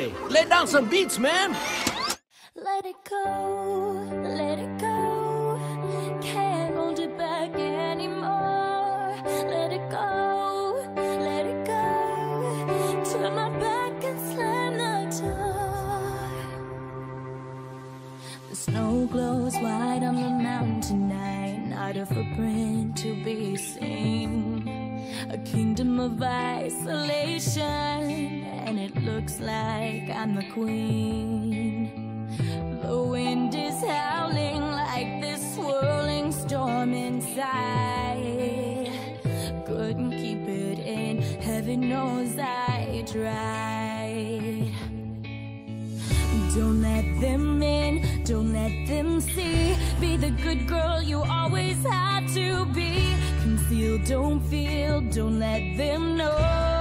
Hey, lay down some beats, man. Let it go, let it go. Can't hold it back anymore. Let it go, let it go. Turn my back and slam the door. The snow glows white on the mountain tonight. Not a footprint to be seen. A kingdom of isolation, and it looks like I'm the queen. The wind is howling like this swirling storm inside. Couldn't keep it in, heaven knows I tried. Don't let them in, don't let them see. Be the good girl you always had to be. Conceal, don't feel, don't let them know.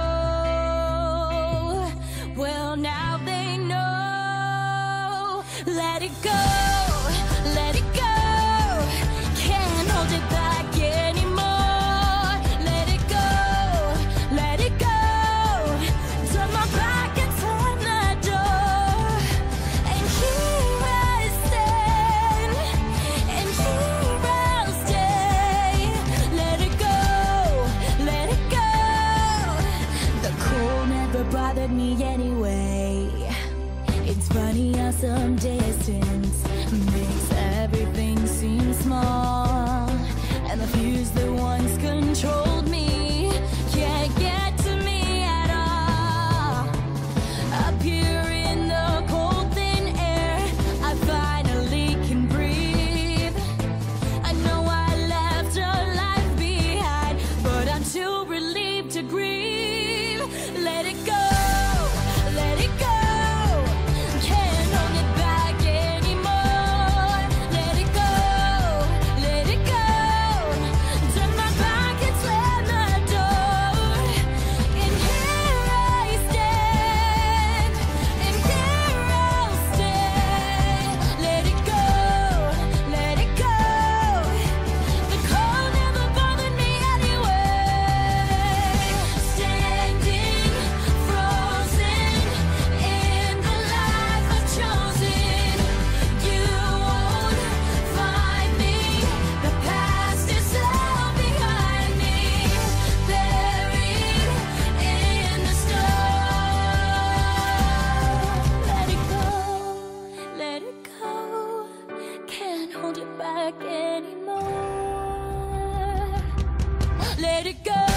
Well, now they know. Let it go, let it go. Can't hold it back anymore. Let it go, let it go. Turn my back and slam the door. And here I stand, and here I'll stay. Let it go, let it go. The cold never bothered me anyway. It's funny how some distance makes everything seem small, and the fears that once controlled me can't get to me at all. Up here in the cold thin air, I finally can breathe. I know I left a life behind, but I'm too relieved to grieve. Let it go, let it go. Can't hold it back anymore. Let it go, let it go. Turn my back and slam the door. And here I stand, and here I'll stay. Let it go, let it go. The cold never bothered me anyway. Standing frozen in the life I've chosen. You won't find me. The past is all behind me, buried in the stone. Let it go, let it go. Can't hold it back anymore. Let it go.